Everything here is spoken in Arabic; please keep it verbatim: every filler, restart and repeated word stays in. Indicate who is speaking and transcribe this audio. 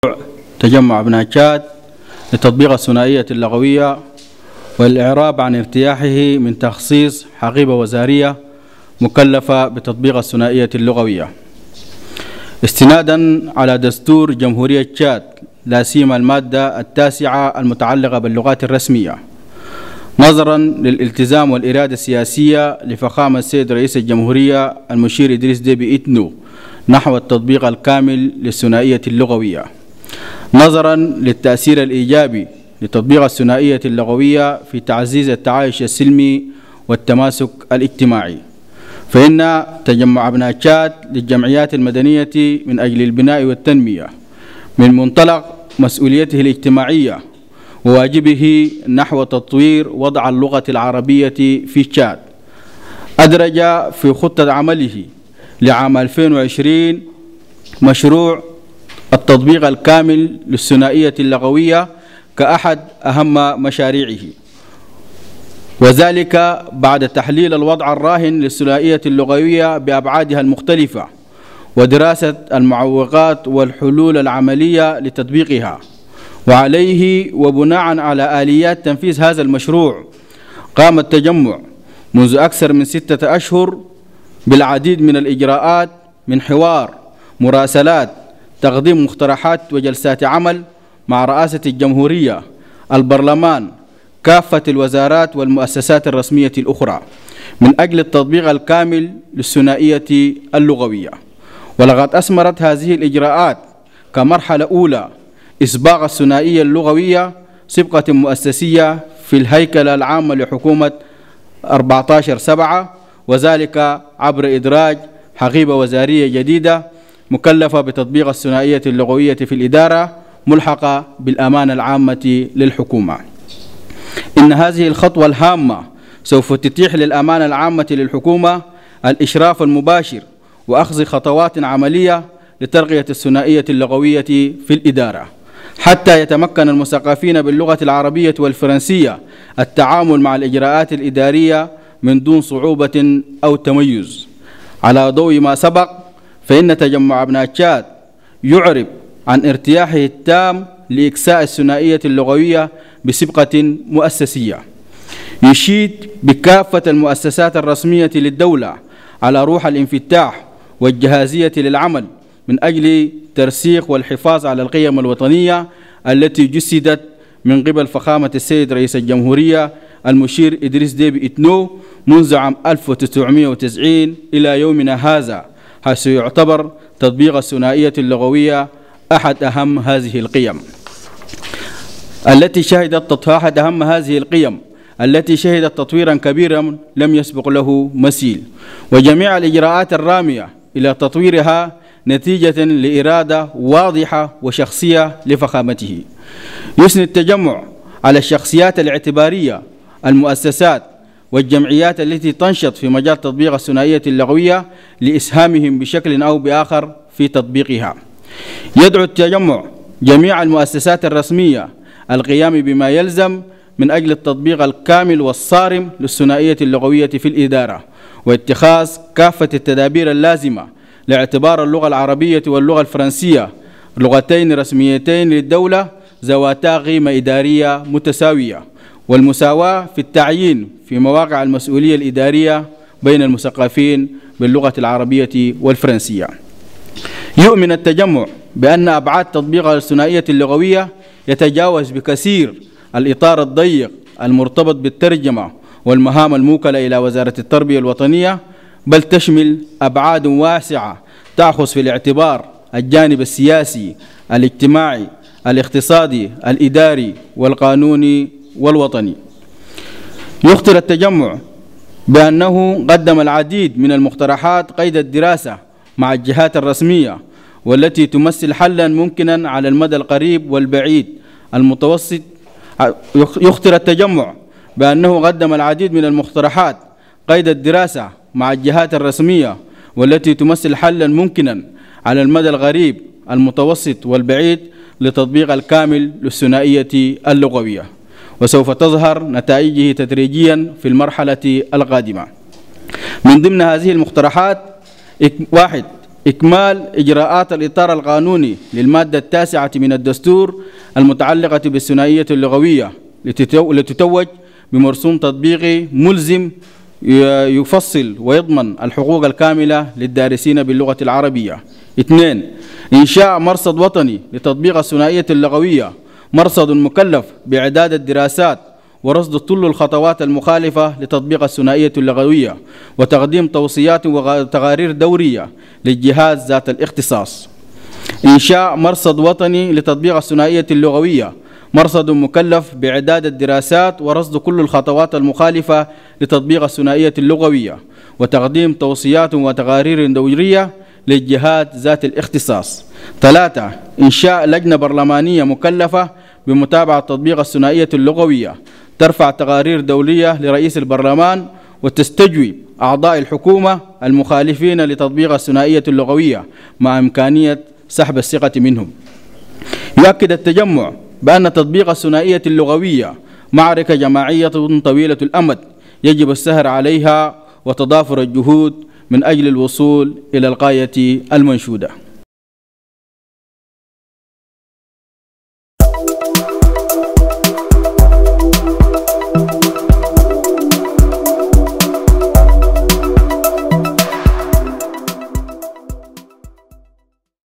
Speaker 1: تجمع ابناء تشاد لتطبيق الثنائية اللغوية والإعراب عن ارتياحه من تخصيص حقيبة وزارية مكلفة بتطبيق الثنائية اللغوية استنادا على دستور جمهورية تشاد لا سيما المادة التاسعة المتعلقة باللغات الرسمية، نظرا للالتزام والإرادة السياسية لفخامة السيد رئيس الجمهورية المشير إدريس ديبي إتنو نحو التطبيق الكامل للثنائية اللغوية، نظرا للتأثير الإيجابي لتطبيق الثنائية اللغوية في تعزيز التعايش السلمي والتماسك الاجتماعي، فإن تجمع ابناء تشاد للجمعيات المدنية من أجل البناء والتنمية من منطلق مسؤوليته الاجتماعية وواجبه نحو تطوير وضع اللغة العربية في تشاد أدرج في خطة عمله لعام ألفين وعشرين مشروع التطبيق الكامل للثنائية اللغوية كأحد أهم مشاريعه، وذلك بعد تحليل الوضع الراهن للثنائية اللغوية بأبعادها المختلفة ودراسة المعوقات والحلول العملية لتطبيقها. وعليه وبناء على آليات تنفيذ هذا المشروع قام التجمع منذ أكثر من ستة أشهر بالعديد من الإجراءات من حوار، مراسلات، تقديم مقترحات وجلسات عمل مع رئاسة الجمهورية، البرلمان، كافة الوزارات والمؤسسات الرسمية الأخرى من أجل التطبيق الكامل للثنائية اللغوية. ولقد أثمرت هذه الإجراءات كمرحلة أولى إسباغ الثنائية اللغوية سبقة مؤسسية في الهيكلة العامة لحكومة أربعة عشر سبعة، وذلك عبر إدراج حقيبة وزارية جديدة مكلفة بتطبيق الثنائية اللغوية في الإدارة ملحقة بالأمانة العامة للحكومة. إن هذه الخطوة الهامة سوف تتيح للأمانة العامة للحكومة الإشراف المباشر وأخذ خطوات عملية لترقية الثنائية اللغوية في الإدارة، حتى يتمكن المثقفين باللغة العربية والفرنسية التعامل مع الإجراءات الإدارية من دون صعوبة أو تميز. على ضوء ما سبق، فإن تجمع ابناء تشاد يعرب عن ارتياحه التام لإكساء الثنائية اللغوية بسبقة مؤسسية، يشيد بكافة المؤسسات الرسمية للدولة على روح الانفتاح والجهازية للعمل من أجل ترسيخ والحفاظ على القيم الوطنية التي جسدت من قبل فخامة السيد رئيس الجمهورية المشير إدريس ديبي إتنو منذ عام ألف وتسعمائة وتسعين إلى يومنا هذا، حيث يعتبر تطبيق الثنائية اللغوية أحد أهم هذه القيم التي شهدت أحد أهم هذه القيم التي شهدت تطويرا كبيرا لم يسبق له مثيل، وجميع الإجراءات الرامية إلى تطويرها نتيجة لإرادة واضحة وشخصية لفخامته. يثني التجمع على الشخصيات الاعتبارية، المؤسسات والجمعيات التي تنشط في مجال تطبيق الثنائية اللغوية لإسهامهم بشكل أو بآخر في تطبيقها. يدعو التجمع جميع المؤسسات الرسمية القيام بما يلزم من أجل التطبيق الكامل والصارم للثنائية اللغوية في الإدارة، واتخاذ كافة التدابير اللازمة لاعتبار اللغة العربية واللغة الفرنسية لغتين رسميتين للدولة ذواتا قيمة إدارية متساوية، والمساواة في التعيين في مواقع المسؤولية الإدارية بين المثقفين باللغة العربية والفرنسية. يؤمن التجمع بأن أبعاد تطبيق الثنائية اللغوية يتجاوز بكثير الإطار الضيق المرتبط بالترجمة والمهام الموكلة إلى وزارة التربية الوطنية، بل تشمل أبعاد واسعة تأخذ في الاعتبار الجانب السياسي، الاجتماعي، الاقتصادي، الإداري والقانوني والوطني. يخطر التجمع بأنه قدم العديد من المقترحات قيد الدراسة مع الجهات الرسمية والتي تمثل حلا ممكنا على المدى القريب والبعيد المتوسط. يخطر التجمع بأنه قدم العديد من المقترحات قيد الدراسة مع الجهات الرسمية والتي تمثل حلا ممكنا على المدى القريب المتوسط والبعيد لتطبيق الكامل للثنائية اللغوية، وسوف تظهر نتائجه تدريجيا في المرحلة القادمة. من ضمن هذه المقترحات: واحد، إكمال إجراءات الإطار القانوني للمادة التاسعة من الدستور المتعلقة بالثنائية اللغوية لتتوج بمرسوم تطبيقي ملزم يفصل ويضمن الحقوق الكاملة للدارسين باللغة العربية. اثنين، إنشاء مرصد وطني لتطبيق الثنائية اللغوية، مرصد مكلف بإعداد الدراسات ورصد كل الخطوات المخالفة لتطبيق الثنائية اللغوية وتقديم توصيات وتقارير دورية للجهات ذات الاختصاص. إنشاء مرصد وطني لتطبيق الثنائية اللغوية، مرصد مكلف بإعداد الدراسات ورصد كل الخطوات المخالفة لتطبيق الثنائية اللغوية وتقديم توصيات وتقارير دورية للجهات ذات الاختصاص. ثلاثة، إنشاء لجنة برلمانية مكلفة بمتابعة تطبيق الثنائية اللغوية، ترفع تقارير دولية لرئيس البرلمان وتستجوب أعضاء الحكومة المخالفين لتطبيق الثنائية اللغوية مع إمكانية سحب الثقة منهم. يؤكد التجمع بأن تطبيق الثنائية اللغوية معركة جماعية طويلة الأمد يجب السهر عليها وتضافر الجهود من أجل الوصول إلى الغاية المنشودة.